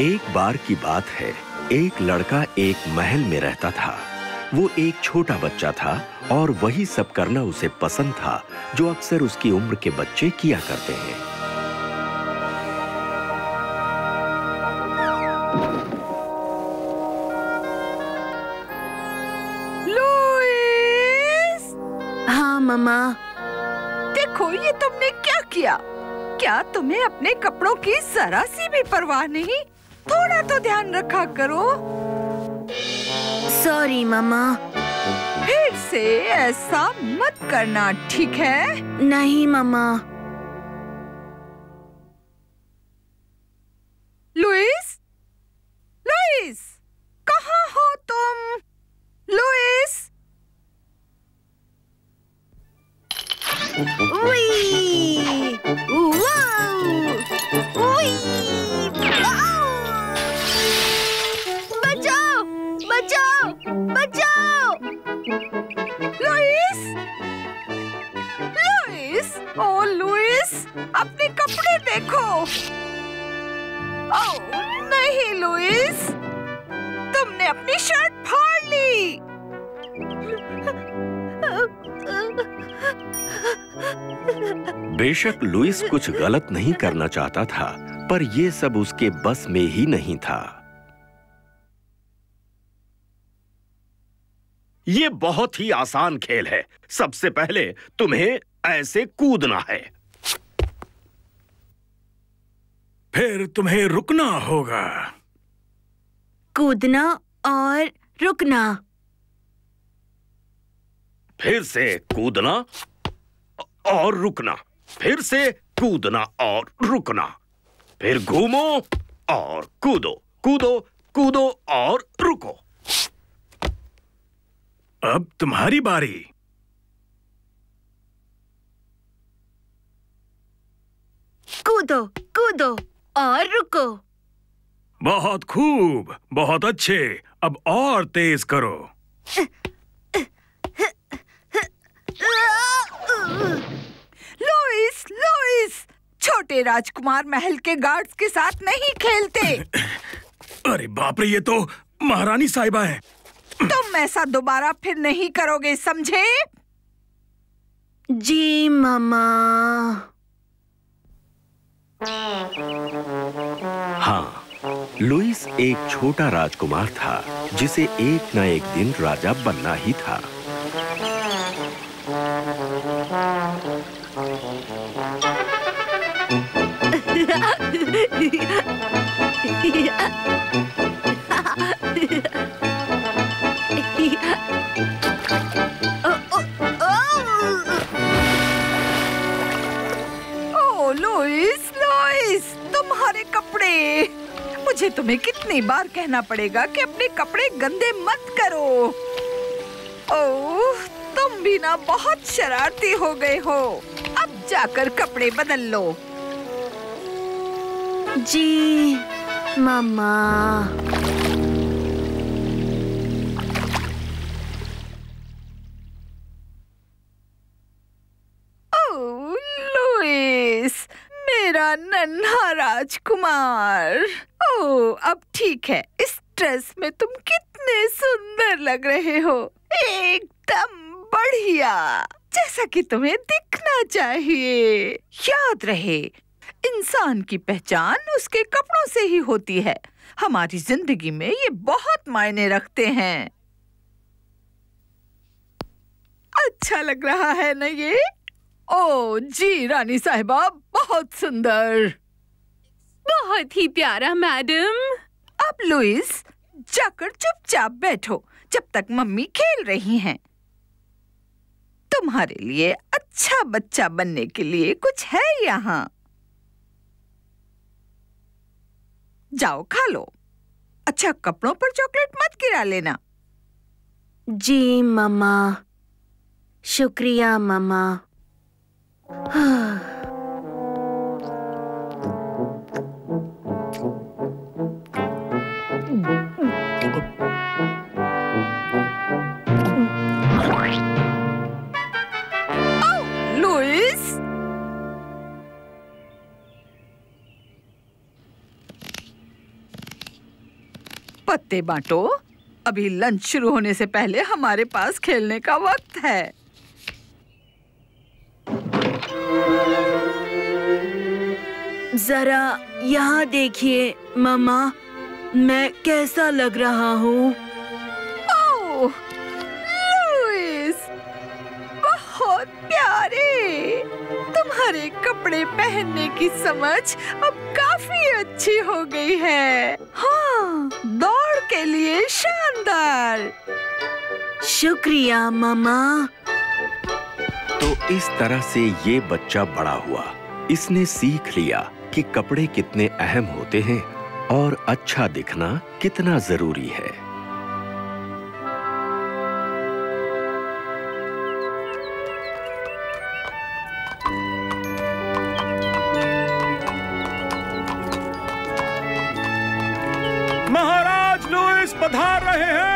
एक बार की बात है, एक लड़का एक महल में रहता था। वो एक छोटा बच्चा था और वही सब करना उसे पसंद था जो अक्सर उसकी उम्र के बच्चे किया करते हैं। लुईस! हाँ मम्मा। देखो ये तुमने क्या किया? क्या तुम्हें अपने कपड़ों की जरा सी भी परवाह नहीं? थोड़ा तो ध्यान रखा करो। Sorry mamma. फिर से ऐसा मत करना, ठीक है? नहीं मम्मा। लुईस, लुईस, कहाँ हो तुम? लुईस! उई! वाओ! उई! बचाओ! बचाओ! बचाओ! लुईस! लुईस! ओ लुईस, अपने कपड़े देखो। ओह नहीं लुईस, तुमने अपनी शर्ट फाड़ ली। बेशक लुईस कुछ गलत नहीं करना चाहता था, पर यह सब उसके बस में ही नहीं था। ये बहुत ही आसान खेल है। सबसे पहले तुम्हें ऐसे कूदना है, फिर तुम्हें रुकना होगा। कूदना और रुकना। फिर से कूदना और रुकना, फिर से कूदना और रुकना, फिर घूमो और कूदो, कूदो, कूदो और रुको। अब तुम्हारी बारी। कूदो, कूदो और रुको। बहुत खूब, बहुत अच्छे। अब और तेज करो। लुईस, लुईस, छोटे राजकुमार महल के गार्ड्स के साथ नहीं खेलते। अरे बाप रे, ये तो महारानी साहिबा है। तुम ऐसा दोबारा फिर नहीं करोगे, समझे? जी मम्मा। हाँ, लुईस एक छोटा राजकुमार था जिसे एक न एक दिन राजा बनना ही था। ओ लुईस, लुईस, तुम्हारे कपड़े। मुझे तुम्हें कितनी बार कहना पड़ेगा कि अपने कपड़े गंदे मत करो। ओह, तुम भी ना बहुत शरारती हो गए हो। अब जाकर कपड़े बदल लो। जी मम्मा। ओह लुईस, मेरा नन्हा राजकुमार। ओह अब ठीक है, इस ड्रेस में तुम कितने सुंदर लग रहे हो। एकदम बढ़िया, जैसा कि तुम्हें दिखना चाहिए। याद रहे, इंसान की पहचान उसके कपड़ों से ही होती है। हमारी जिंदगी में ये बहुत मायने रखते हैं। अच्छा लग रहा है ना ये? ओ जी रानी साहिबा, बहुत सुंदर। बहुत ही प्यारा मैडम। अब लुईस, जाकर चुपचाप बैठो जब तक मम्मी खेल रही हैं। तुम्हारे लिए अच्छा बच्चा बनने के लिए कुछ है यहाँ। जाओ खा लो। अच्छा, कपड़ों पर चॉकलेट मत गिरा लेना। जी मम्मा। शुक्रिया मम्मा। लुईस, पत्ते बांटो। अभी लंच शुरू होने से पहले हमारे पास खेलने का वक्त है। जरा यहाँ देखिए मम्मा, मैं कैसा लग रहा हूँ? ओह, लुइस, बहुत प्यारे। तुम्हारे कपड़े पहनने की समझ अब काफी अच्छी हो गई है। हाँ, दौड़ के लिए शानदार। शुक्रिया मम्मा। तो इस तरह से ये बच्चा बड़ा हुआ। इसने सीख लिया कि कपड़े कितने अहम होते हैं और अच्छा दिखना कितना जरूरी है। महाराज लुइस पधार रहे हैं।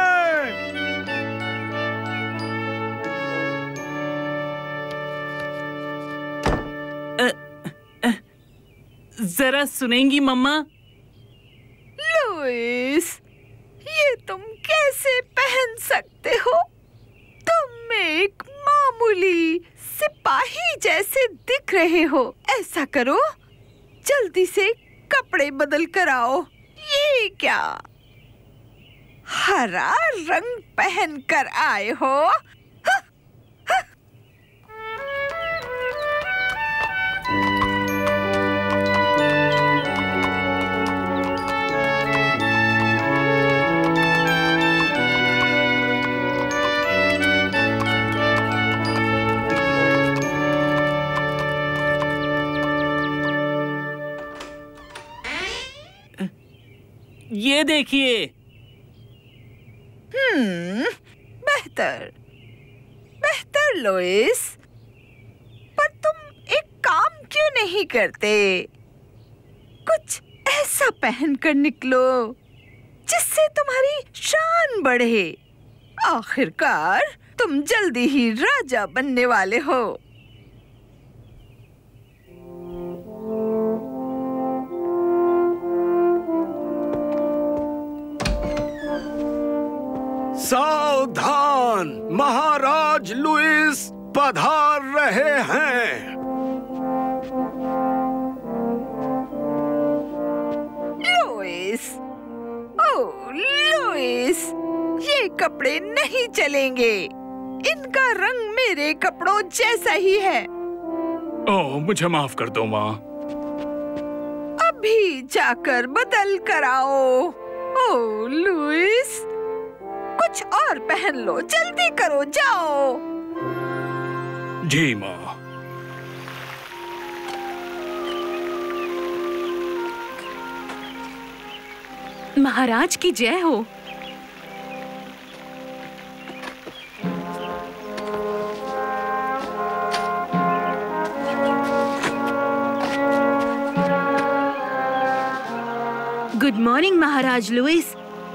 जरा सुनेंगी मम्मा? लुइस, ये तुम कैसे पहन सकते हो? तुम एक मामूली सिपाही जैसे दिख रहे हो। ऐसा करो, जल्दी से कपड़े बदल कर आओ। ये क्या हरा रंग पहन कर आए हो? ये देखिए। बेहतर बेहतर लुइस, पर तुम एक काम क्यों नहीं करते? कुछ ऐसा पहन कर निकलो जिससे तुम्हारी शान बढ़े। आखिरकार तुम जल्दी ही राजा बनने वाले हो। सावधान, महाराज लुइस पधार रहे हैं। लुइस, ओह लुइस, ये कपड़े नहीं चलेंगे। इनका रंग मेरे कपड़ों जैसा ही है। ओह, मुझे माफ कर दो माँ। अभी जाकर बदल कर आओ। ओह लुइस, कुछ और पहन लो, जल्दी करो, जाओ। जी माँ। महाराज की जय हो। Good morning Maharaj Louis.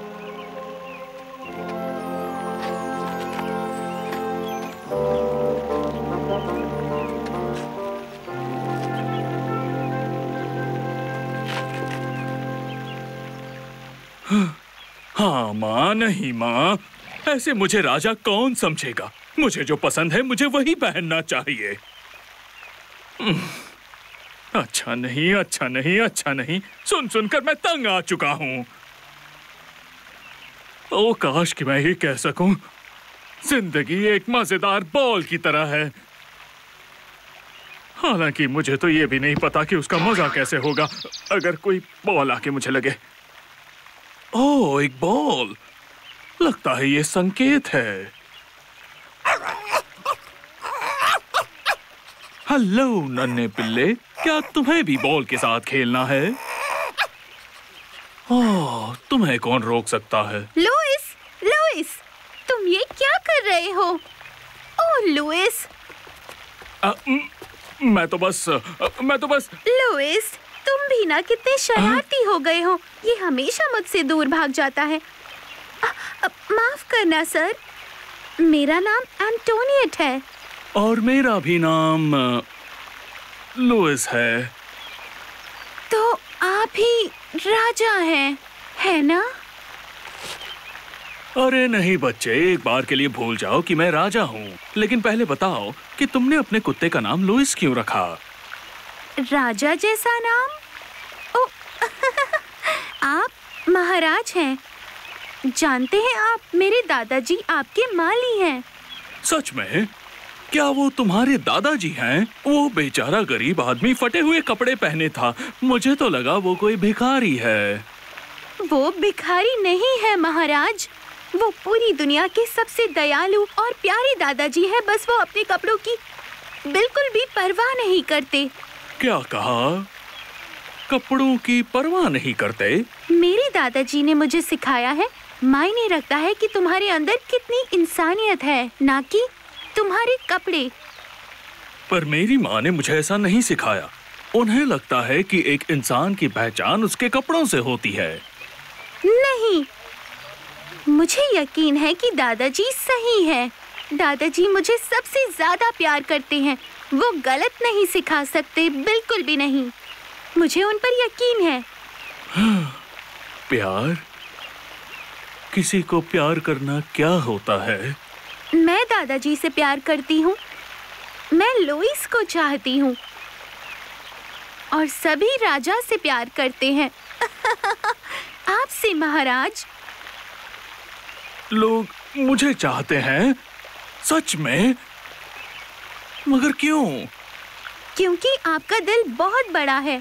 हाँ माँ, नहीं माँ, ऐसे मुझे राजा कौन समझेगा? मुझे जो पसंद है मुझे वही पहनना चाहिए। अच्छा नहीं, अच्छा नहीं, अच्छा नहीं, सुन सुनकर मैं तंग आ चुका हूँ। ओ काश कि मैं ही कह सकूं, जिंदगी एक मजेदार बॉल की तरह है। हालांकि मुझे तो ये भी नहीं पता कि उसका मजा कैसे होगा अगर कोई बॉल आके मुझे लगे। ओह, एक बॉल। लगता है ये संकेत है। हेलो नन्हे पिल्ले, क्या तुम्हें भी बॉल के साथ खेलना है? ओह, तुम्हें कौन रोक सकता है? लुइस, लुइस, तुम ये क्या कर रहे हो? Oh Louis. मैं तो बस लुइस, तुम भी ना कितने शरारती हो गए हो। ये हमेशा मुझसे दूर भाग जाता है। माफ करना सर, मेरा नाम एंटोनिएट है। और मेरा भी नाम लुइस है। तो आप ही राजा हैं, है ना? अरे नहीं बच्चे, एक बार के लिए भूल जाओ कि मैं राजा हूँ। लेकिन पहले बताओ कि तुमने अपने कुत्ते का नाम लुइस क्यों रखा? राजा जैसा नाम? ओ, आप महाराज हैं। जानते हैं आप, मेरे दादाजी आपके माली हैं। सच में? क्या वो तुम्हारे दादाजी हैं? वो बेचारा गरीब आदमी फटे हुए कपड़े पहने था। मुझे तो लगा वो कोई भिखारी है। वो भिखारी नहीं है महाराज, वो पूरी दुनिया के सबसे दयालु और प्यारे दादाजी हैं। बस वो अपने कपड़ों की बिल्कुल भी परवाह नहीं करते। क्या कहा? कपड़ों की परवाह नहीं करते? मेरे दादाजी ने मुझे सिखाया है, मायने रखता है कि तुम्हारे अंदर कितनी इंसानियत है, ना कि तुम्हारे कपड़े। पर मेरी माँ ने मुझे ऐसा नहीं सिखाया। उन्हें लगता है कि एक इंसान की पहचान उसके कपड़ों से होती है। नहीं, मुझे यकीन है कि दादाजी सही है। दादाजी मुझे सबसे ज्यादा प्यार करते हैं। वो गलत नहीं सिखा सकते, बिल्कुल भी नहीं। मुझे उन पर यकीन है। प्यार? किसी को प्यार करना क्या होता है? मैं दादाजी से प्यार करती हूँ। मैं लुइस को चाहती हूँ और सभी राजा से प्यार करते हैं। आपसे महाराज। लोग मुझे चाहते हैं? सच में? मगर क्यों? क्योंकि आपका दिल बहुत बड़ा है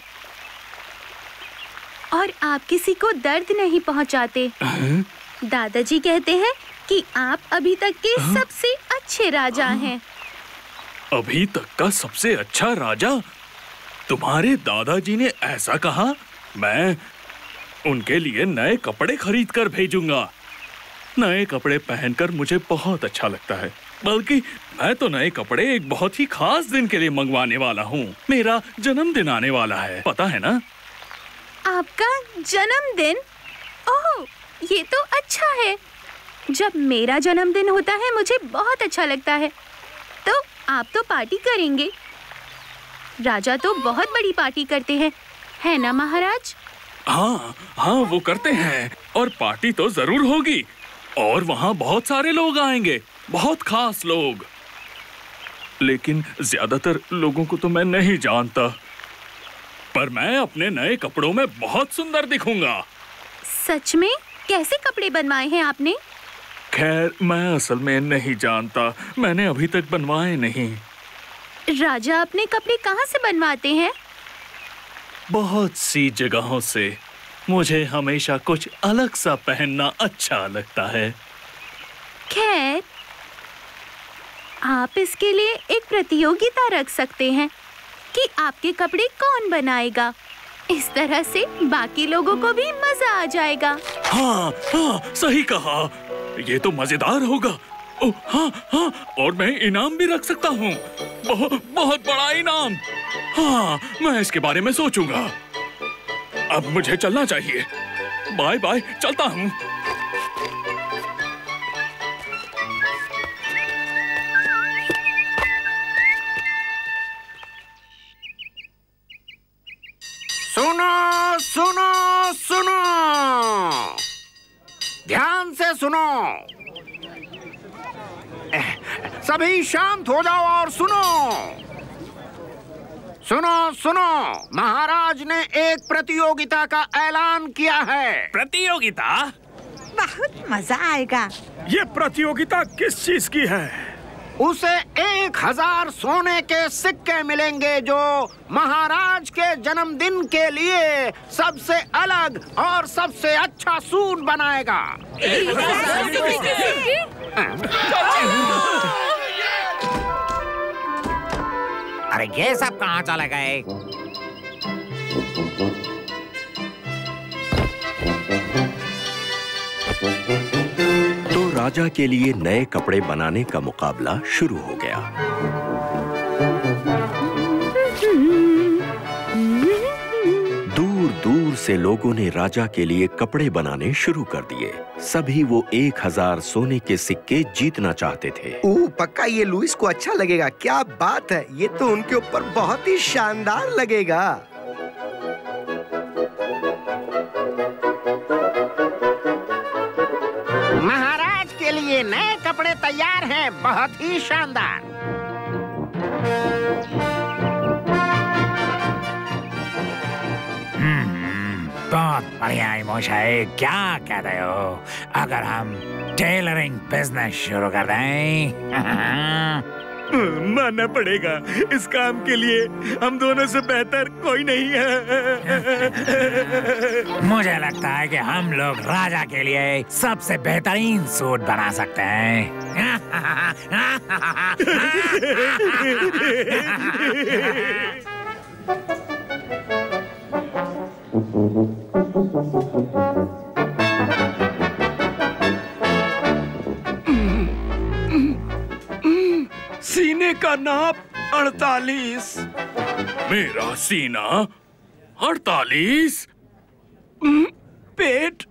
और आप किसी को दर्द नहीं पहुंचाते। दादाजी कहते हैं कि आप अभी तक के सबसे अच्छे राजा हैं। अभी तक का सबसे अच्छा राजा? तुम्हारे दादाजी ने ऐसा कहा? मैं उनके लिए नए कपड़े खरीद कर भेजूंगा। नए कपड़े पहनकर मुझे बहुत अच्छा लगता है। बल्कि मैं तो नए कपड़े एक बहुत ही खास दिन के लिए मंगवाने वाला हूँ। मेरा जन्मदिन आने वाला है, पता है ना? आपका जन्मदिन? ओह, ये तो अच्छा है। जब मेरा जन्मदिन होता है मुझे बहुत अच्छा लगता है। तो आप तो पार्टी करेंगे। राजा तो बहुत बड़ी पार्टी करते हैं, है ना महाराज? हाँ हाँ, वो करते हैं और पार्टी तो जरूर होगी। और वहाँ बहुत सारे लोग आएंगे, बहुत खास लोग। लेकिन ज्यादातर लोगों को तो मैं नहीं जानता। पर मैं अपने नए कपड़ों में बहुत सुंदर दिखूंगा। सच में? कैसे कपड़े बनवाए हैं आपने? खैर, मैं असल में नहीं जानता। मैंने अभी तक बनवाए नहीं। राजा अपने कपड़े कहाँ से बनवाते हैं? बहुत सी जगहों से। मुझे हमेशा कुछ अलग सा पहनना अच्छा लगता है। खैर, आप इसके लिए एक प्रतियोगिता रख सकते हैं कि आपके कपड़े कौन बनाएगा। इस तरह से बाकी लोगों को भी मजा आ जाएगा। हाँ हाँ, सही कहा। ये तो मजेदार होगा। ओह हाँ हाँ, और मैं इनाम भी रख सकता हूँ। बहुत बड़ा इनाम। हाँ, मैं इसके बारे में सोचूंगा। अब मुझे चलना चाहिए। बाय बाय, चलता हूँ। सुनो सुनो सुनो, ध्यान से सुनो। सभी शांत हो जाओ और सुनो। सुनो सुनो, महाराज ने एक प्रतियोगिता का ऐलान किया है। प्रतियोगिता? बहुत मजा आएगा। ये प्रतियोगिता किस चीज की है? उसे 1000 सोने के सिक्के मिलेंगे जो महाराज के जन्मदिन के लिए सबसे अलग और सबसे अच्छा सूट बनाएगा। अरे ये सब कहाँ चले गए? तो राजा के लिए नए कपड़े बनाने का मुकाबला शुरू हो गया। दूर दूर से लोगों ने राजा के लिए कपड़े बनाने शुरू कर दिए। सभी वो 1000 सोने के सिक्के जीतना चाहते थे। पक्का ये लुइस को अच्छा लगेगा। क्या बात है, ये तो उनके ऊपर बहुत ही शानदार लगेगा। महाराज लिए नए कपड़े तैयार हैं, बहुत ही शानदार। बहुत बढ़िया इमोशन। क्या कहते हो अगर हम टेलरिंग बिजनेस शुरू कर दें? मानना पड़ेगा, इस काम के लिए हम दोनों से बेहतर कोई नहीं है। मुझे लगता है कि हम लोग राजा के लिए सबसे बेहतरीन सूट बना सकते हैं। सीने का नाप 48। मेरा सीना 48। पेट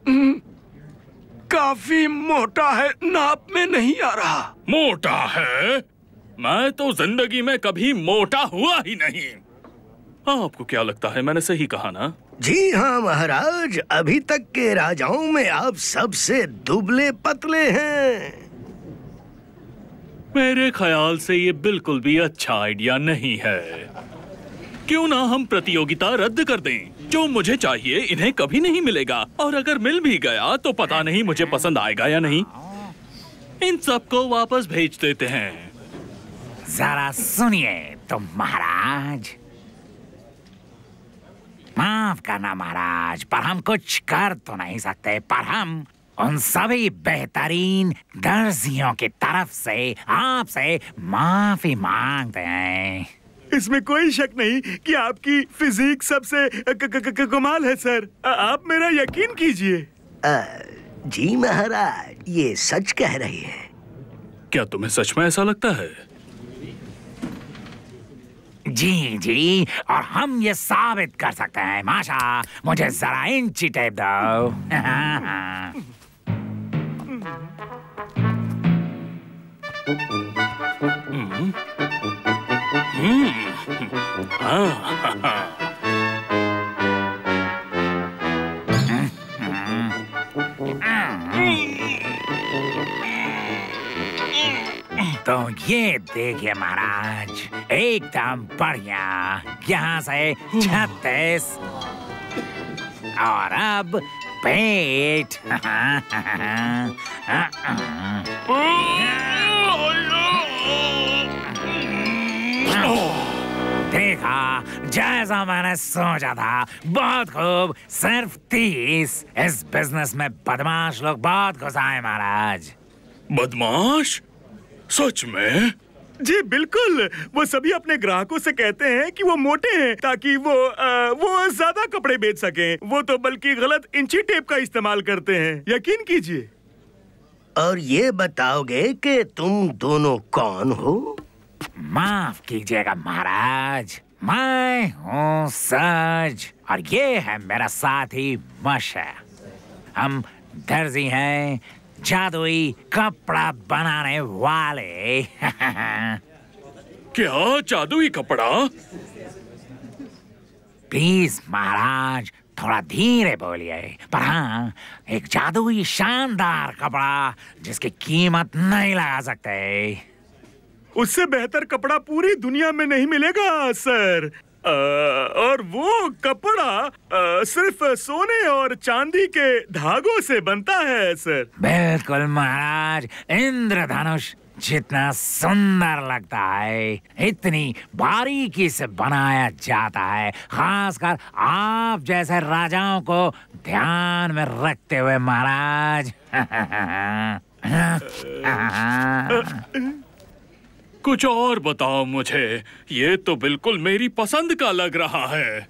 काफी मोटा है, नाप में नहीं आ रहा। मोटा है? मैं तो जिंदगी में कभी मोटा हुआ ही नहीं। आपको क्या लगता है, मैंने सही कहा ना? जी हाँ महाराज, अभी तक के राजाओं में आप सबसे दुबले पतले हैं। मेरे ख्याल से ये बिल्कुल भी अच्छा आइडिया नहीं है। क्यों ना हम प्रतियोगिता रद्द कर दें? जो मुझे चाहिए इन्हें कभी नहीं मिलेगा, और अगर मिल भी गया तो पता नहीं मुझे पसंद आएगा या नहीं। इन सबको वापस भेज देते हैं। जरा सुनिए तुम महाराज। माफ करना महाराज, पर हम कुछ कर तो नहीं सकते, पर हम उन सभी बेहतरीन दर्जियों की तरफ से आपसे माफी मांगते हैं। इसमें कोई शक नहीं कि आपकी फिजिक सबसे कमाल है सर। आप मेरा यकीन कीजिए। जी महाराज, ये सच कह रही है। क्या तुम्हें सच में ऐसा लगता है? जी जी, और हम ये साबित कर सकते हैं। माशा, मुझे जरा इंची टेप दो। तो ये देखिए महाराज, एकदम बढ़िया। यहाँ से 36 और अब पेट। देखा, जैसा मैंने सोचा था। बहुत खूब, सिर्फ 30। इस बिजनेस में बदमाश लोग बहुत घुस आए महाराज। बदमाश? सच में? जी बिल्कुल। वो सभी अपने ग्राहकों से कहते हैं कि वो मोटे हैं ताकि वो ज्यादा कपड़े बेच सकें। वो तो बल्कि गलत इंची टेप का इस्तेमाल करते हैं, यकीन कीजिए। और ये बताओगे कि तुम दोनों कौन हो? माफ कीजिएगा महाराज, मैं हूँ सज, और ये है मेरा साथी मशा। हम दर्जी हैं, जादुई कपड़ा बनाने वाले। क्या जादुई कपड़ा? प्लीज महाराज, थोड़ा धीरे बोलिए। पर हाँ, एक जादुई शानदार कपड़ा जिसकी कीमत नहीं लगा सकते। उससे बेहतर कपड़ा पूरी दुनिया में नहीं मिलेगा सर। और वो कपड़ा सिर्फ सोने और चांदी के धागों से बनता है सर। बिल्कुल महाराज, इंद्रधनुष जितना सुंदर लगता है इतनी बारीकी से बनाया जाता है, खासकर आप जैसे राजाओं को ध्यान में रखते हुए महाराज। कुछ और बताओ मुझे, ये तो बिल्कुल मेरी पसंद का लग रहा है।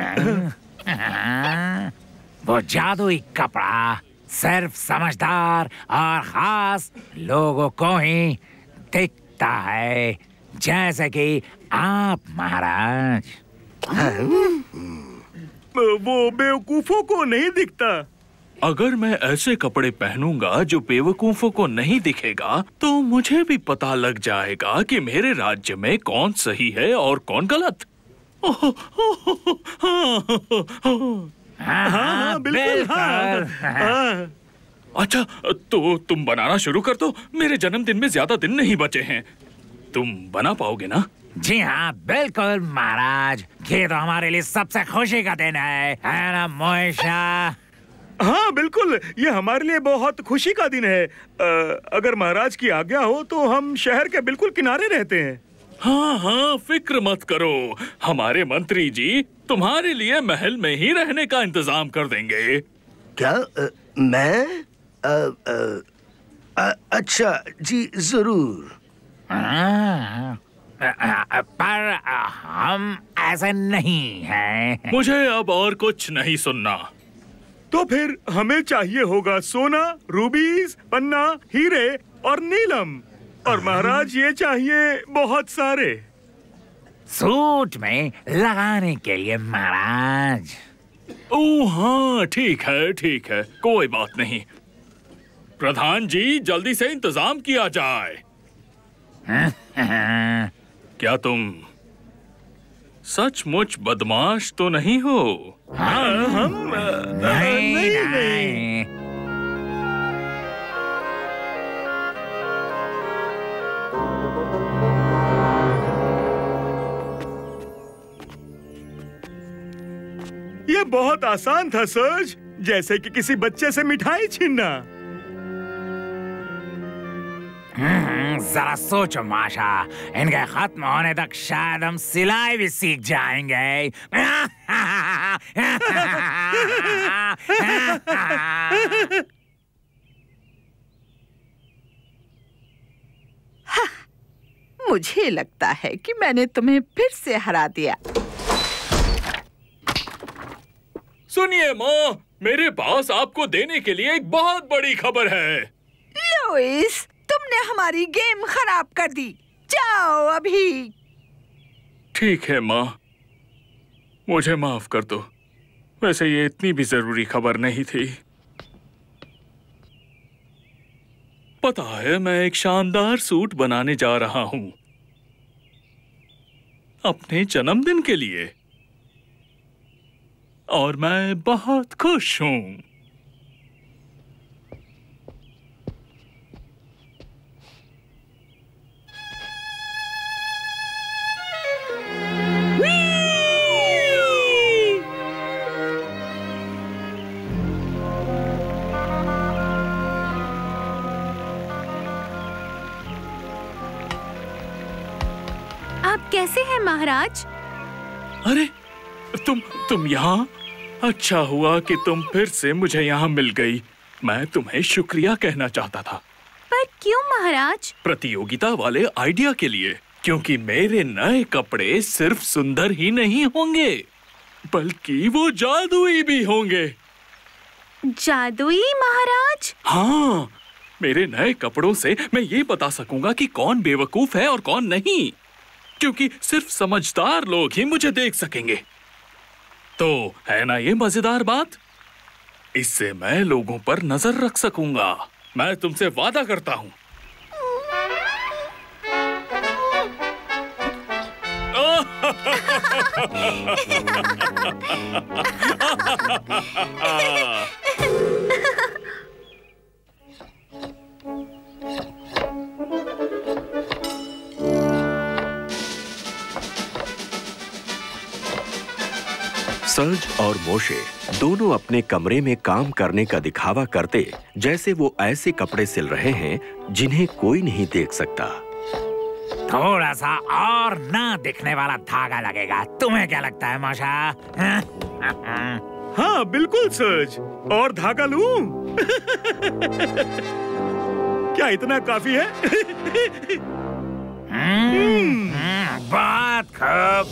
वो जादुई कपड़ा सिर्फ समझदार और खास लोगों को ही दिखता है, जैसे कि आप महाराज। वो बेवकूफों को नहीं दिखता। अगर मैं ऐसे कपड़े पहनूंगा जो बेवकूफों को नहीं दिखेगा, तो मुझे भी पता लग जाएगा कि मेरे राज्य में कौन सही है और कौन गलत। हाँ, बिल्कुल। हाँ। अच्छा, तो तुम बनाना शुरू कर दो। मेरे जन्मदिन में ज्यादा दिन नहीं बचे हैं। तुम बना पाओगे ना? जी हाँ, बिल्कुल महाराज। ये तो हमारे लिए सबसे खुशी का दिन है ना मोशा? हाँ बिल्कुल, ये हमारे लिए बहुत खुशी का दिन है। अगर महाराज की आज्ञा हो तो हम शहर के बिल्कुल किनारे रहते हैं। हाँ हाँ, फिक्र मत करो। हमारे मंत्री जी तुम्हारे लिए महल में ही रहने का इंतजाम कर देंगे। क्या? मैं? अच्छा जी, जरूर। पर हम ऐसे नहीं हैं। मुझे अब और कुछ नहीं सुनना। तो फिर हमें चाहिए होगा सोना, रूबीज, पन्ना, हीरे और नीलम। और महाराज ये चाहिए बहुत सारे। सूट में लगाने के लिए महाराज। ओह हाँ, ठीक है, कोई बात नहीं। प्रधान जी, जल्दी से इंतजाम किया जाए। क्या तुम सचमुच बदमाश तो नहीं हो? हम नहीं। ये बहुत आसान था सर्ज, जैसे कि किसी बच्चे से मिठाई छीनना। जरा सोचो माशा, इनके खत्म होने तक शायद हम सिलाई भी सीख जाएंगे। मुझे लगता है कि मैंने तुम्हें फिर से हरा दिया। सुनिए माँ, मेरे पास आपको देने के लिए एक बहुत बड़ी खबर है। लुइस, तुमने हमारी गेम खराब कर दी। जाओ अभी। ठीक है माँ, मुझे माफ कर दो। वैसे ये इतनी भी जरूरी खबर नहीं थी। पता है, मैं एक शानदार सूट बनाने जा रहा हूँ अपने जन्मदिन के लिए, और मैं बहुत खुश हूँ। आप कैसे हैं महाराज? अरे तुम यहाँ? अच्छा हुआ कि तुम फिर से मुझे यहाँ मिल गई। मैं तुम्हें शुक्रिया कहना चाहता था। पर क्यों महाराज? प्रतियोगिता वाले आइडिया के लिए, क्योंकि मेरे नए कपड़े सिर्फ सुंदर ही नहीं होंगे बल्कि वो जादुई भी होंगे। जादुई महाराज? हाँ, मेरे नए कपड़ों से मैं ये बता सकूंगा कि कौन बेवकूफ है और कौन नहीं, क्योंकि सिर्फ समझदार लोग ही मुझे देख सकेंगे। तो है ना ये मजेदार बात? इससे मैं लोगों पर नजर रख सकूंगा। मैं तुमसे वादा करता हूं। सर्ज और मोशे दोनों अपने कमरे में काम करने का दिखावा करते, जैसे वो ऐसे कपड़े सिल रहे हैं जिन्हें कोई नहीं देख सकता। थोड़ा सा और ना दिखने वाला धागा लगेगा। तुम्हें क्या लगता है मोशा? हाँ बिल्कुल सर्ज, और धागा लूं? क्या इतना काफी है? बहुत खूब।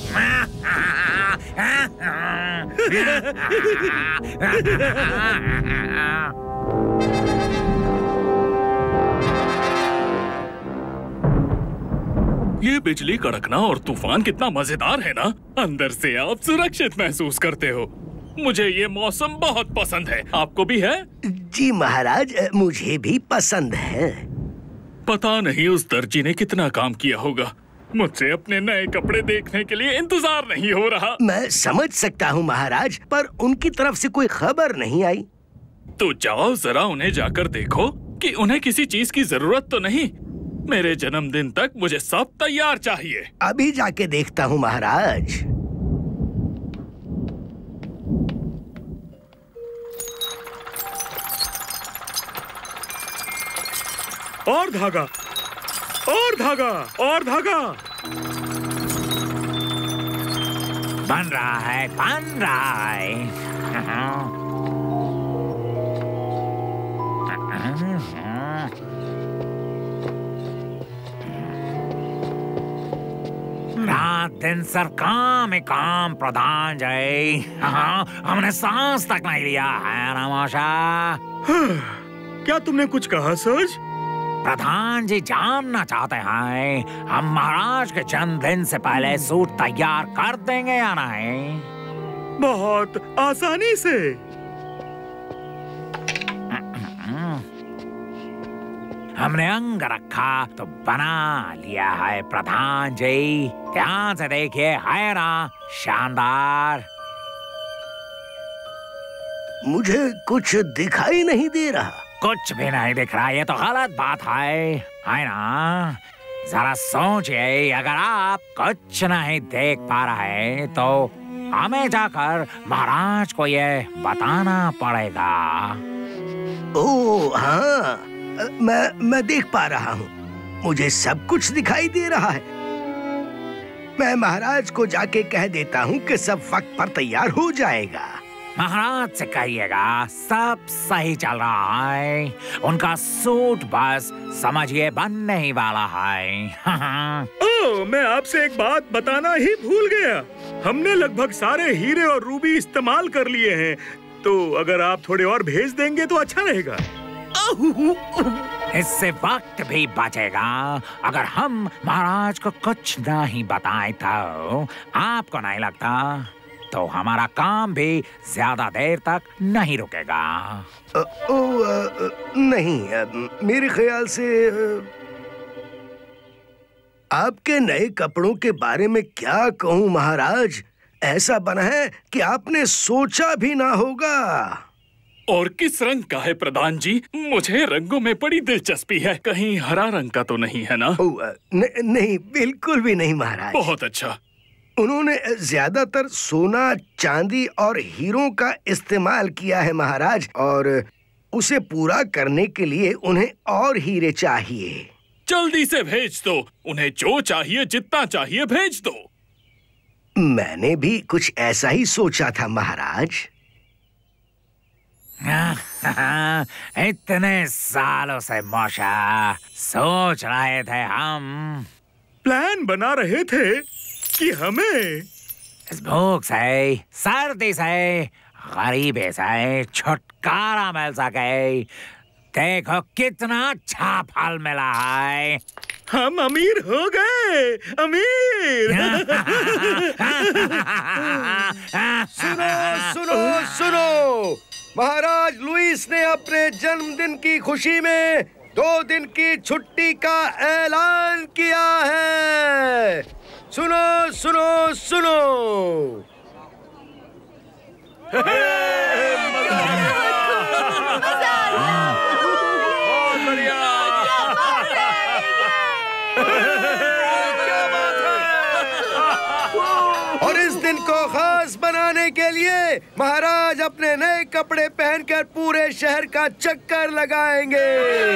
ये बिजली कड़कना और तूफान कितना मजेदार है ना। अंदर से आप सुरक्षित महसूस करते हो। मुझे ये मौसम बहुत पसंद है। आपको भी है? जी महाराज, मुझे भी पसंद है। पता नहीं उस दर्जी ने कितना काम किया होगा। मुझसे अपने नए कपड़े देखने के लिए इंतजार नहीं हो रहा। मैं समझ सकता हूँ महाराज, पर उनकी तरफ से कोई खबर नहीं आई। तो जाओ जरा उन्हें जाकर देखो कि उन्हें किसी चीज की जरूरत तो नहीं। मेरे जन्मदिन तक मुझे सब तैयार चाहिए। अभी जाके देखता हूँ महाराज। और धागा, और धागा, और धागा। बन रहा है, बन रहा है। रात दिन सर काम ही काम प्रधान जी। हमने सांस तक नहीं लिया है रामाशा। क्या तुमने कुछ कहा सच? प्रधान जी जानना चाहते हैं हम महाराज के जन्मदिन से पहले सूट तैयार कर देंगे या नहीं? बहुत आसानी से। हमने अंग रखा तो बना लिया है प्रधान जी। ध्यान से देखिए, है ना शानदार? मुझे कुछ दिखाई नहीं दे रहा। कुछ भी नहीं दिख रहा, ये तो गलत बात है ना? जरा सोचिए, अगर आप कुछ नहीं देख पा रहे तो हमें जाकर महाराज को ये बताना पड़ेगा। ओह हाँ, मैं देख पा रहा हूँ। मुझे सब कुछ दिखाई दे रहा है। मैं महाराज को जाके कह देता हूँ कि सब वक्त पर तैयार हो जाएगा। महाराज से कहिएगा सब सही चल रहा है। उनका सूट बस समझिए बनने ही वाला है। ओह, मैं आपसे एक बात बताना ही भूल गया। हमने लगभग सारे हीरे और रूबी इस्तेमाल कर लिए हैं, तो अगर आप थोड़े और भेज देंगे तो अच्छा रहेगा। इससे वक्त भी बचेगा। अगर हम महाराज को कुछ नहीं बताएं तो आपको नहीं लगता तो हमारा काम भी ज्यादा देर तक नहीं रुकेगा? नहीं, मेरे ख्याल से आपके नए कपड़ों के बारे में क्या कहूँ महाराज। ऐसा बना है कि आपने सोचा भी ना होगा। और किस रंग का है प्रधान जी? मुझे रंगों में बड़ी दिलचस्पी है। कहीं हरा रंग का तो नहीं है ना? नहीं, बिल्कुल भी नहीं महाराज। बहुत अच्छा। उन्होंने ज्यादातर सोना, चांदी और हीरों का इस्तेमाल किया है महाराज, और उसे पूरा करने के लिए उन्हें और हीरे चाहिए। जल्दी से भेज दो। उन्हें जो चाहिए, जितना चाहिए भेज दो। मैंने भी कुछ ऐसा ही सोचा था महाराज। इतने सालों से मौशा सोच रहे थे, हम प्लान बना रहे थे कि हमें इस भूख से, सर्दी से, गरीबी से छुटकारा मिल सके। देखो कितना अच्छा फल मिला है। हम अमीर हो गए, अमीर। सुनो, महाराज लुईस ने अपने जन्मदिन की खुशी में 2 दिन की छुट्टी का ऐलान किया है। सुनो सुनो सुनो। और इस दिन को खास बनाने के लिए महाराज अपने नए कपड़े पहनकर पूरे शहर का चक्कर लगाएंगे।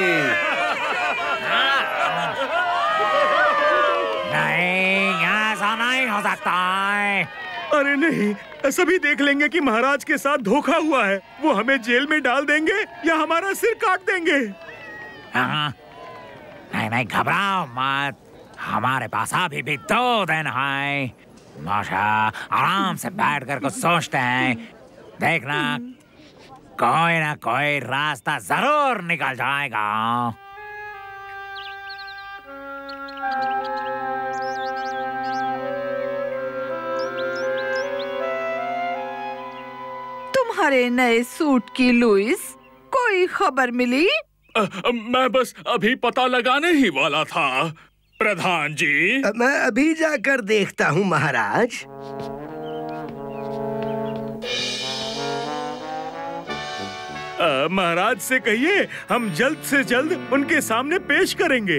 नहीं, ऐसा नहीं हो सकता है। अरे नहीं, सभी देख लेंगे कि महाराज के साथ धोखा हुआ है। वो हमें जेल में डाल देंगे या हमारा सिर काट देंगे। नहीं, घबराओ मत। हमारे पास अभी भी 2 दिन है। मौशा, आराम से बैठ कर कुछ सोचते हैं। देखना, कोई ना कोई रास्ता जरूर निकल जाएगा। तुम्हारे नए सूट की लुईस कोई खबर मिली? मैं बस अभी पता लगाने ही वाला था प्रधान जी। मैं अभी जाकर देखता हूँ महाराज। महाराज से कहिए हम जल्द से जल्द उनके सामने पेश करेंगे।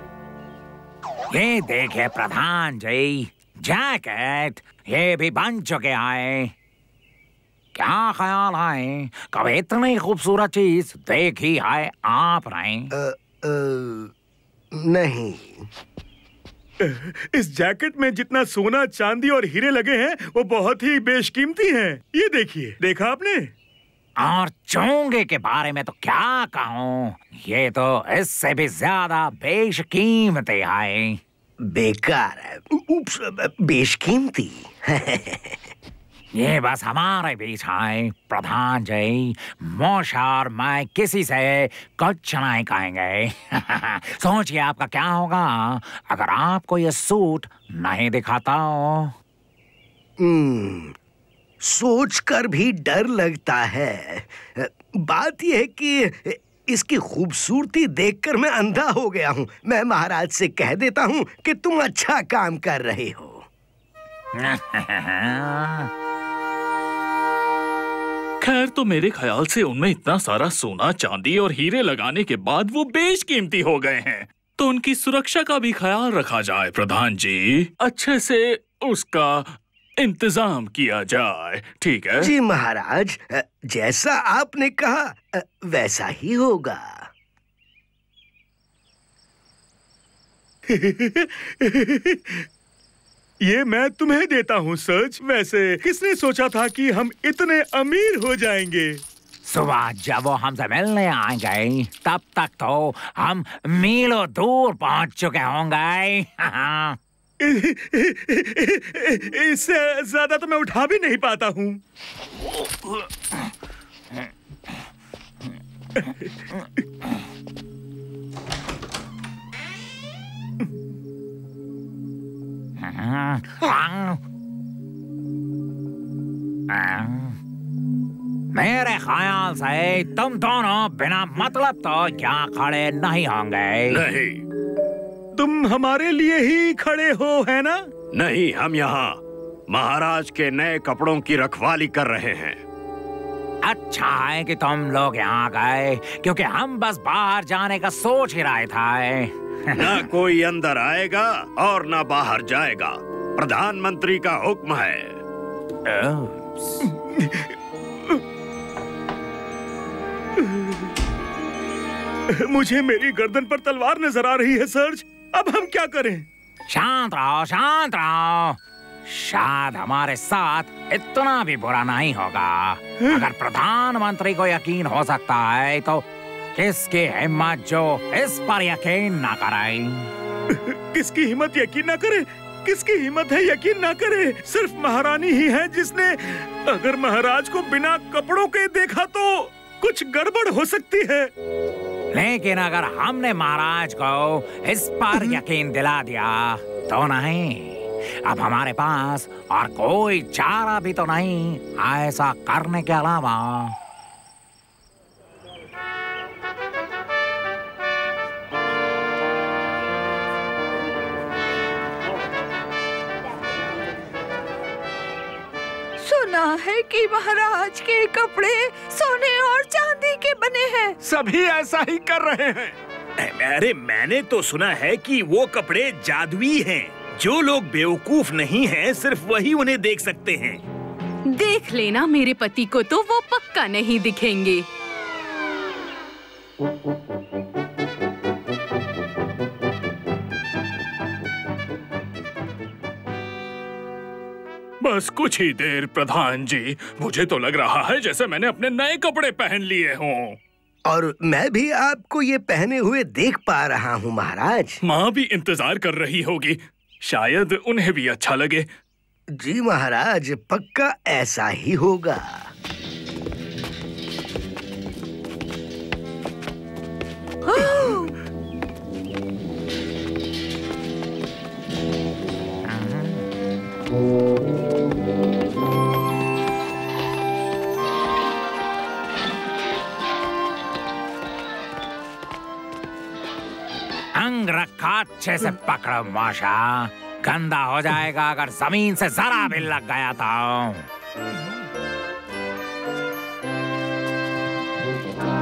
ये देखिए प्रधान जी, जैकेट ये भी बन चुके हैं। क्या ख्याल है, कभी इतनी खूबसूरत चीज देखी है आपने? नहीं। इस जैकेट में जितना सोना, चांदी और हीरे लगे हैं वो बहुत ही बेशकीमती हैं। ये देखिए, देखा आपने? और चोंगे के बारे में तो क्या कहूँ, ये तो इससे भी ज्यादा बेशकीमती है। बेकार है, बेशकीमती। ये बस हमारे बीच है प्रधान जी, मोशा और मैं किसी से कुछ नहीं कहेंगे। सोचिए आपका क्या होगा अगर आपको ये सूट नहीं दिखाता हो। सोचकर भी डर लगता है। बात यह है कि इसकी खूबसूरती देखकर मैं अंधा हो गया हूँ। मैं महाराज से कह देता हूँ कि तुम अच्छा काम कर रहे हो। खैर, तो मेरे ख्याल से उनमें इतना सारा सोना, चांदी और हीरे लगाने के बाद वो बेशकीमती हो गए हैं, तो उनकी सुरक्षा का भी ख्याल रखा जाए प्रधान जी। अच्छे से उसका इंतजाम किया जाए, ठीक है? जी महाराज, जैसा आपने कहा वैसा ही होगा। ये मैं तुम्हें देता हूँ सच। वैसे किसने सोचा था कि हम इतने अमीर हो जाएंगे? सुबह जब वो हमसे मिलने आएंगे तब तक तो हम मीलों दूर पहुंच चुके होंगे। इससे ज्यादा तो मैं उठा भी नहीं पाता हूँ। मेरे ख्याल से तुम दोनों बिना मतलब तो यहाँ खड़े नहीं होंगे। नहीं, तुम हमारे लिए ही खड़े हो, है ना? नहीं, हम यहाँ महाराज के नए कपड़ों की रखवाली कर रहे हैं। अच्छा है कि तुम लोग यहाँ गए, क्योंकि हम बस बाहर जाने का सोच ही रहे थे। ना कोई अंदर आएगा और ना बाहर जाएगा। प्रधानमंत्री का हुक्म है। मुझे मेरी गर्दन पर तलवार नजर आ रही है सर्ज। अब हम क्या करें? शांत रहो, शांत रहो। शायद हमारे साथ इतना भी बुरा नहीं होगा। अगर प्रधानमंत्री को यकीन हो सकता है तो किसकी हिम्मत जो इस पर यकीन ना करे। किसकी हिम्मत यकीन ना करे? किसकी हिम्मत है यकीन ना करे? सिर्फ महारानी ही है जिसने, अगर महाराज को बिना कपड़ों के देखा तो कुछ गड़बड़ हो सकती है। लेकिन अगर हमने महाराज को इस पर यकीन दिला दिया तो नहीं, अब हमारे पास और कोई चारा भी तो नहीं ऐसा करने के अलावा। सुना है कि महाराज के कपड़े सोने और चांदी के बने हैं। सभी ऐसा ही कर रहे हैं। अरे मैंने तो सुना है कि वो कपड़े जादुई हैं। जो लोग बेवकूफ नहीं हैं, सिर्फ वही उन्हें देख सकते हैं। देख लेना, मेरे पति को तो वो पक्का नहीं दिखेंगे। बस कुछ ही देर प्रधान जी, मुझे तो लग रहा है जैसे मैंने अपने नए कपड़े पहन लिए हों। और मैं भी आपको ये पहने हुए देख पा रहा हूँ महाराज। माँ भी इंतजार कर रही होगी, शायद उन्हें भी अच्छा लगे। जी महाराज, पक्का ऐसा ही होगा। अंग रखा, अच्छे से पकड़ो माशा, गंदा हो जाएगा अगर जमीन से जरा भी लग गया तो।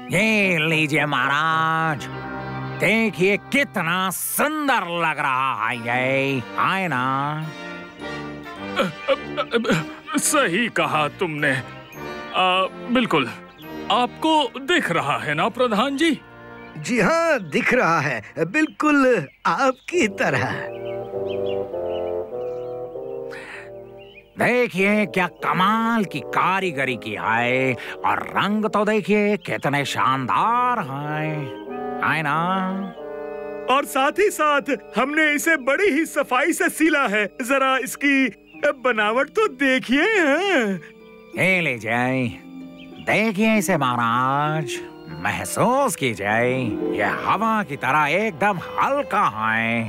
ये लीजिए महाराज, देखिए कितना सुंदर लग रहा है ये, है ना? सही कहा तुमने। बिल्कुल, आपको दिख रहा है ना प्रधान जी? जी हाँ, दिख रहा है, बिल्कुल आपकी तरह। देखिए क्या कमाल की कारीगरी की है, और रंग तो देखिए कितने शानदार हैं, है ना? और साथ ही साथ हमने इसे बड़ी ही सफाई से सिला है। जरा इसकी बनावट तो देखिए। ये लीजिए, देखिए इसे महाराज, महसूस कीजिए, ये हवा की तरह एकदम हल्का है।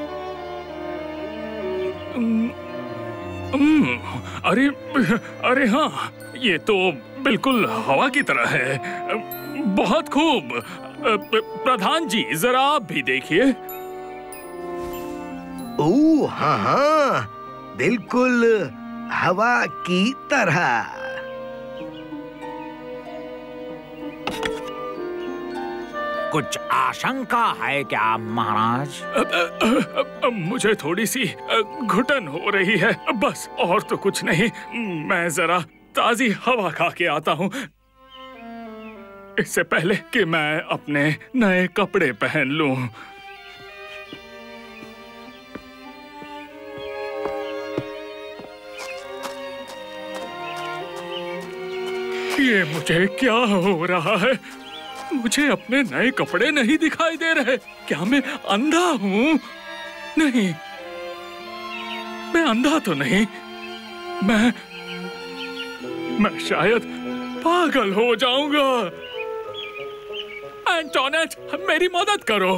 अरे हाँ, ये तो बिल्कुल हवा की तरह है। बहुत खूब। प्रधान जी, जरा आप भी देखिए। ओह हाँ हाँ, बिल्कुल हवा की तरह। कुछ आशंका है क्या महाराज? मुझे थोड़ी सी घुटन हो रही है, बस, और तो कुछ नहीं। मैं जरा ताजी हवा खा के आता हूँ, इससे पहले कि मैं अपने नए कपड़े पहन लूं। ये मुझे क्या हो रहा है? मुझे अपने नए कपड़े नहीं दिखाई दे रहे। क्या मैं अंधा हूँ? नहीं, मैं अंधा तो नहीं। मैं शायद पागल हो जाऊंगा। एंटोनेट, मेरी मदद करो।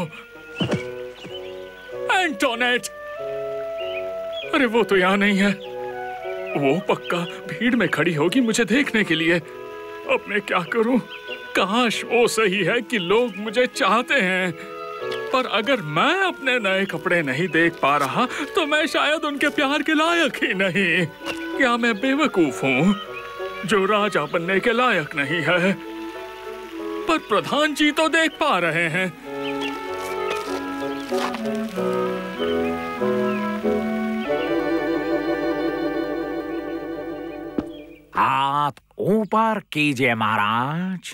एंटोनेट! अरे वो तो यहाँ नहीं है। वो पक्का भीड़ में खड़ी होगी मुझे देखने के लिए। अब मैं क्या करूं? काश वो सही है कि लोग मुझे चाहते हैं, पर अगर मैं अपने नए कपड़े नहीं देख पा रहा तो मैं शायद उनके प्यार के लायक ही नहीं। क्या मैं बेवकूफ हूँ जो राजा बनने के लायक नहीं है? पर प्रधान जी तो देख पा रहे हैं। हाथ ऊपर कीजिए महाराज।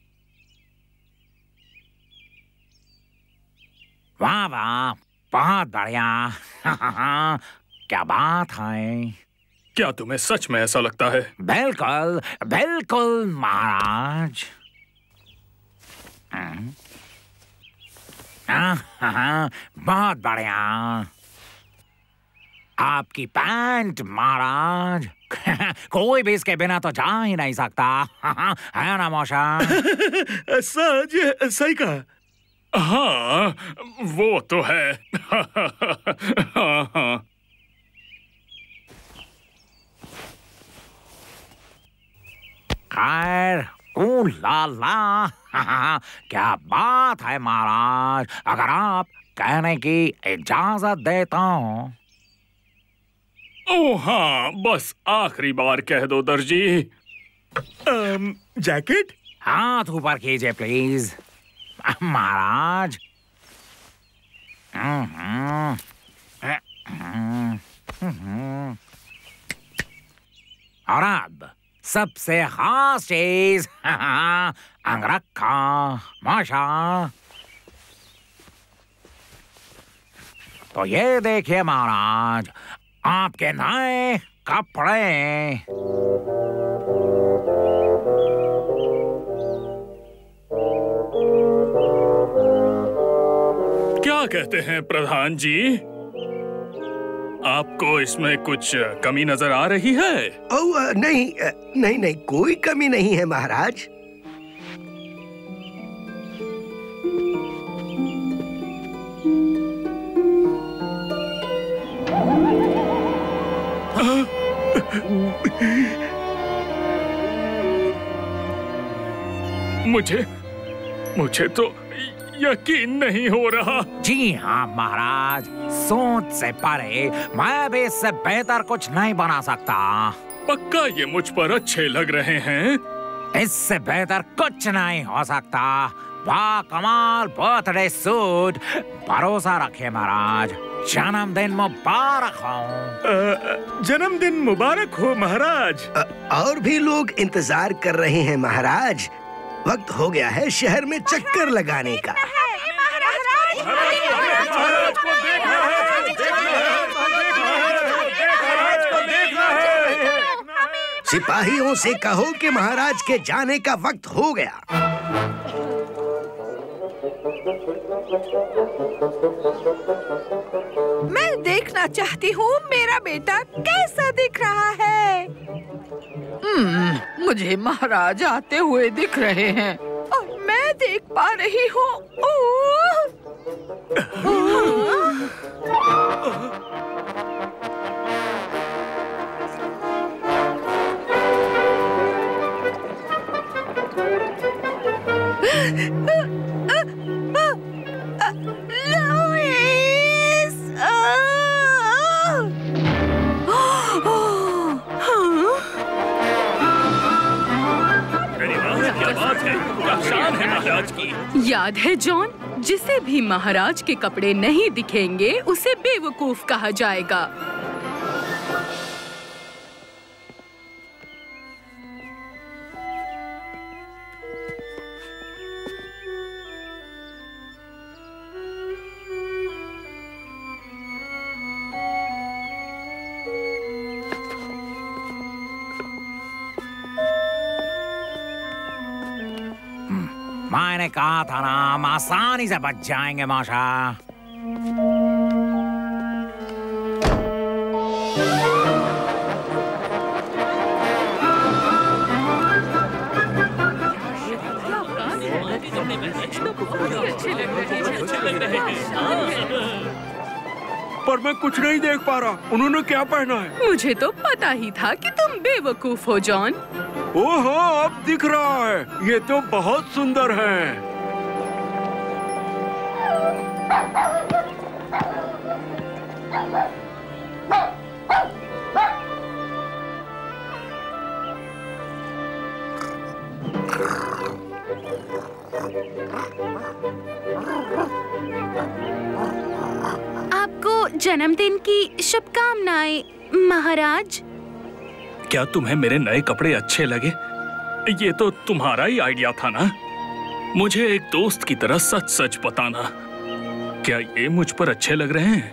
वाह वाह, बहुत बढ़िया। क्या बात है। क्या तुम्हें सच में ऐसा लगता है? बिल्कुल बिल्कुल महाराज। बहुत बढ़िया। आपकी पैंट महाराज, कोई भी इसके बिना तो जा ही नहीं सकता, है ना मौसा? सही कहा। हाँ, वो तो है। खैर, ओ ला ला, क्या बात है महाराज। अगर आप कहने की इजाजत देता हूँ। ओह हाँ, बस आखिरी बार कह दो दर्जी। जैकेट? हाथ ऊपर कीजिए प्लीज महाराज। और अब सबसे खास चीज, अंगरखा माशा। तो ये देखिए महाराज, आपके नए कपड़े। क्या कहते हैं प्रधान जी? आपको इसमें कुछ कमी नजर आ रही है? ओह नहीं नहीं नहीं, कोई कमी नहीं है महाराज। मुझे तो यकीन नहीं हो रहा। जी हाँ महाराज, सोच से परे मैं भी इससे बेहतर कुछ नहीं बना सकता। पक्का ये मुझ पर अच्छे लग रहे हैं? इससे बेहतर कुछ नहीं हो सकता। वाह कमाल बर्थडे सूट। भरोसा रखिए महाराज, जन्मदिन मुबारक हो। जन्मदिन मुबारक हो महाराज। और भी लोग इंतजार कर रहे हैं महाराज। वक्त हो गया है शहर में चक्कर लगाने का। सिपाहियों से कहो कि महाराज के जाने का वक्त हो गया। मैं देखना चाहती हूँ मेरा बेटा कैसा दिख रहा है। मुझे महाराज आते हुए दिख रहे हैं और मैं देख पा रही हूँ। याद है जॉन, जिसे भी महाराज के कपड़े नहीं दिखेंगे उसे बेवकूफ कहा जाएगा। मैंने कहा था ना, हम आसानी से बच जाएंगे माशा। पर मैं कुछ नहीं देख पा रहा। उन्होंने क्या पहना है? मुझे तो पता ही था कि तुम बेवकूफ हो जॉन। ओहो, अब दिख रहा है। ये तो बहुत सुंदर है। आपको जन्मदिन की शुभकामनाएं महाराज। क्या तुम्हें मेरे नए कपड़े अच्छे लगे? ये तो तुम्हारा ही आइडिया था ना? मुझे एक दोस्त की तरह सच सच बताना, क्या ये मुझ पर अच्छे लग रहे हैं?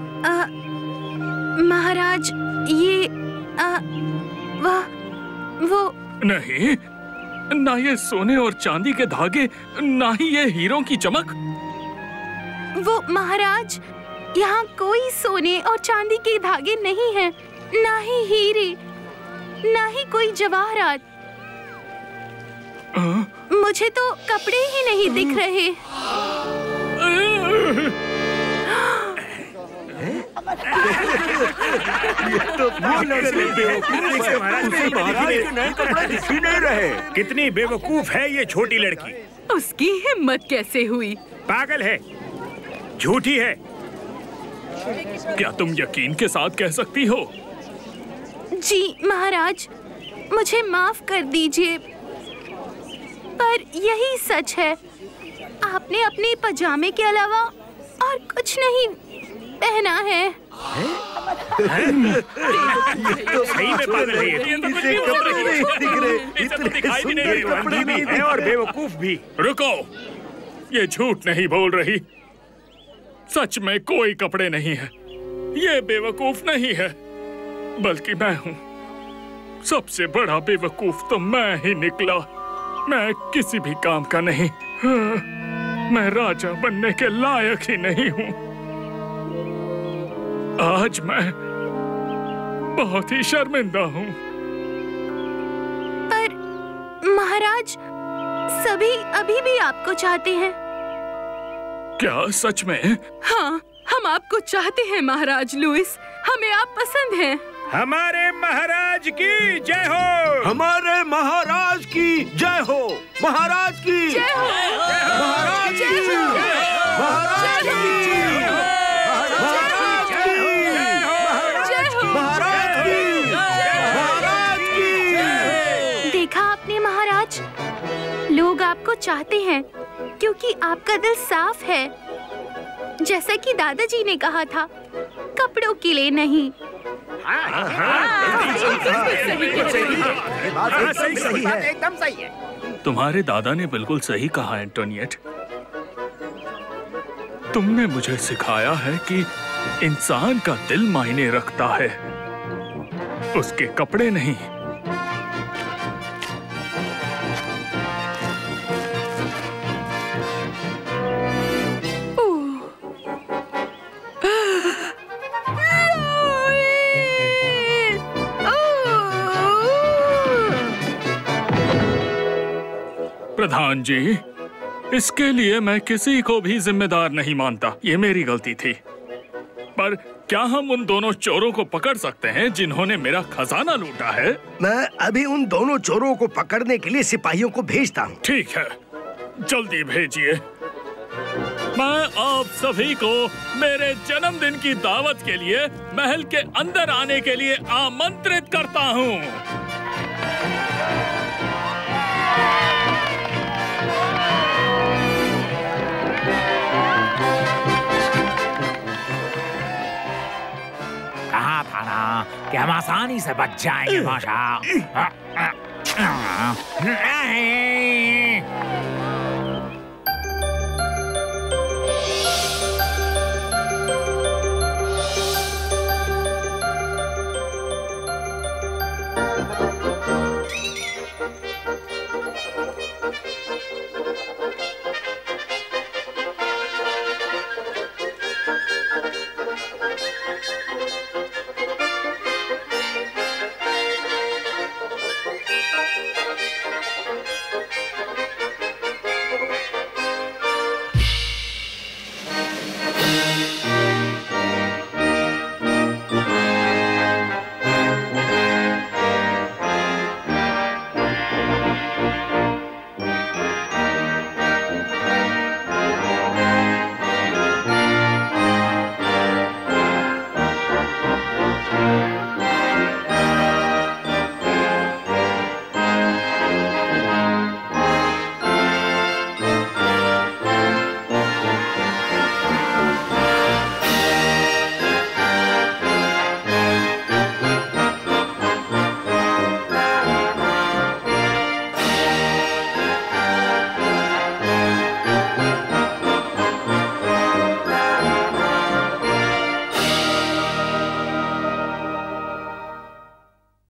महाराज, ये वो नहीं, ना ये सोने और चांदी के धागे, ना ही ये हीरों की चमक। वो महाराज, यहाँ कोई सोने और चांदी के धागे नहीं हैं, ना ही हीरे, ना ही कोई जवाहरात। मुझे तो कपड़े ही नहीं दिख रहे। ये तो नए कपड़े दिख ही नहीं रहे। कितनी बेवकूफ है ये छोटी लड़की। उसकी हिम्मत कैसे हुई? पागल है, झूठी है। क्या तुम यकीन के साथ कह सकती हो? जी महाराज, मुझे माफ कर दीजिए, पर यही सच है। आपने अपने पजामे के अलावा और कुछ नहीं पहना है। तो सही में पागल है ये। इसे कपड़े नहीं दिख रहे, इतने सुंदर कपड़े नहीं है और बेवकूफ भी। रुको, ये झूठ नहीं बोल रही। सच में कोई कपड़े नहीं है। ये बेवकूफ नहीं है, बल्कि मैं हूँ। सबसे बड़ा बेवकूफ तो मैं ही निकला। मैं किसी भी काम का नहीं। मैं राजा बनने के लायक ही नहीं हूँ। आज मैं बहुत ही शर्मिंदा हूँ। पर महाराज, सभी अभी भी आपको चाहते हैं। क्या सच में? हाँ, हम आपको चाहते हैं महाराज लुइस। हमें आप पसंद हैं। हमारे महाराज की जय हो। हमारे महाराज की जय हो। महाराज की जय हो। महाराज की महाराज की देखा आपने महाराज, चाहते हैं क्योंकि आपका दिल साफ है, जैसा कि दादाजी ने कहा था, कपड़ों के लिए नहीं। एकदम सही है। तुम्हारे दादा ने बिल्कुल सही कहा एंटोनिएट। तुमने मुझे सिखाया है कि इंसान का दिल मायने रखता है, उसके कपड़े नहीं। प्रधान जी, इसके लिए मैं किसी को भी जिम्मेदार नहीं मानता। ये मेरी गलती थी। पर क्या हम उन दोनों चोरों को पकड़ सकते हैं जिन्होंने मेरा खजाना लूटा है? मैं अभी उन दोनों चोरों को पकड़ने के लिए सिपाहियों को भेजता हूँ। ठीक है, जल्दी भेजिए। मैं आप सभी को मेरे जन्मदिन की दावत के लिए महल के अंदर आने के लिए आमंत्रित करता हूँ। कहा था ना कि हम आसानी से बच जाएंगे माशा। नहीं।